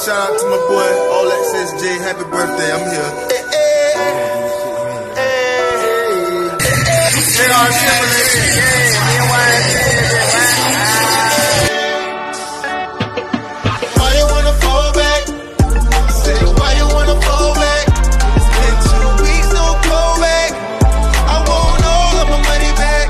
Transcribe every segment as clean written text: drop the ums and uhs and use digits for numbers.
shout out to my boy Olex SJ. Happy birthday, I'm here. J.R. Timberlake, why you wanna fall back? Say, why you wanna fall back? It's been 2 weeks, no callback. I want all of my money back.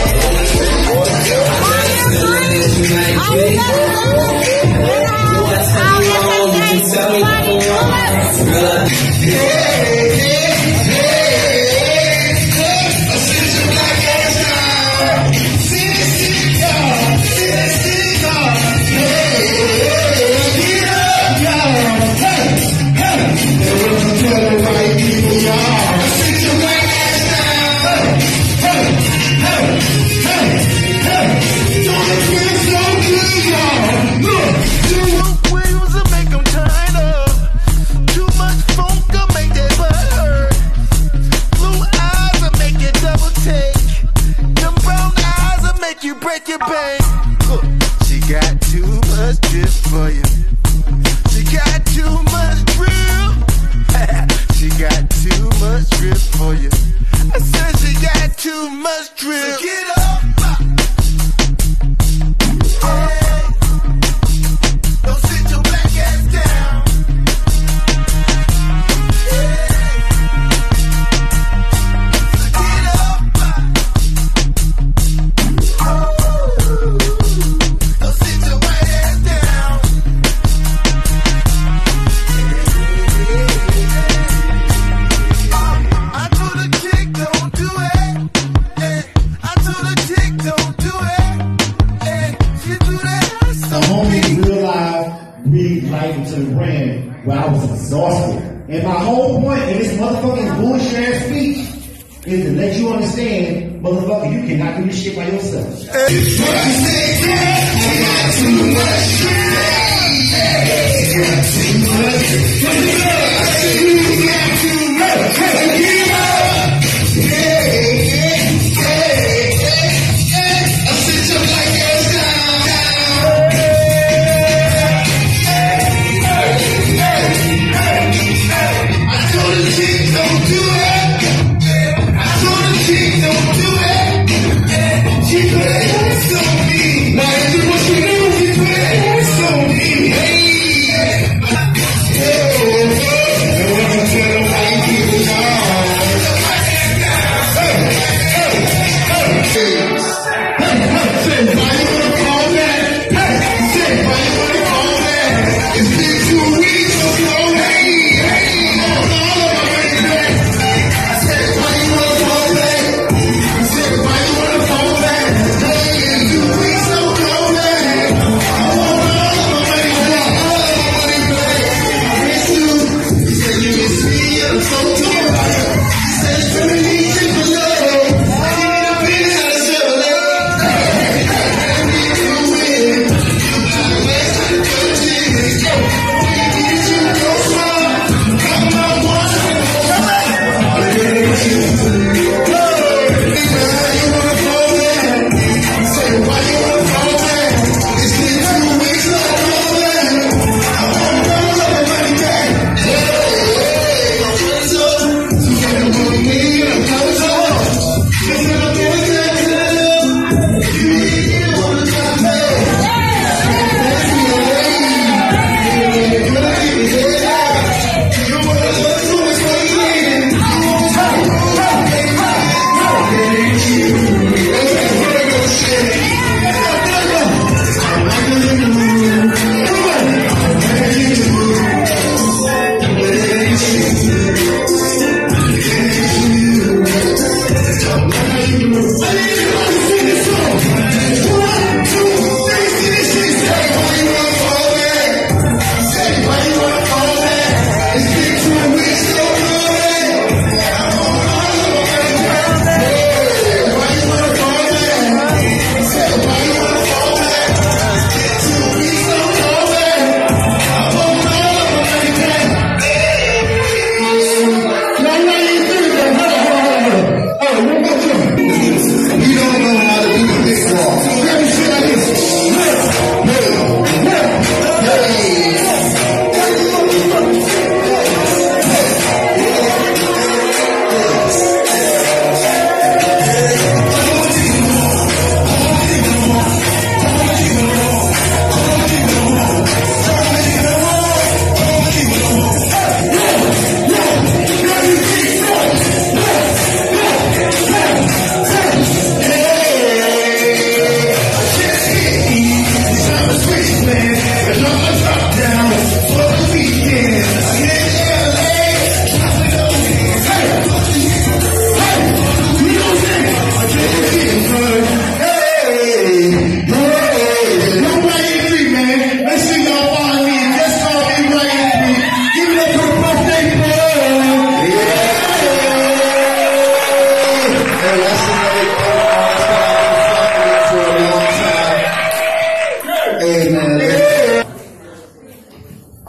Break your bank. She got too much drip for you. She got too much drip. She got too much drip for you. I said she got too much drip. So get up. Hey. Don't sit your black ass down. Hey. So get up. To the brand where I was exhausted. And my whole point in this motherfucking bullshit ass speech is to let you understand, motherfucker, you cannot do this shit by yourself.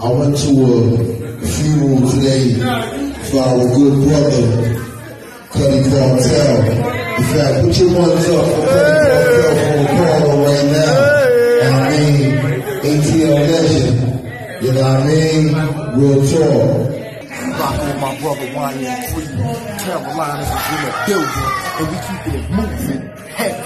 I went to a funeral today for our good brother, Cuddy Cartel. In fact, put your ones up for Cuddy Cartel from Apollo right now. You know what I mean? ATL Legend. You know what I mean? Real talk. Rockin' with my brother YN3. Carolinas is in the building, and we keeping it moving heavy.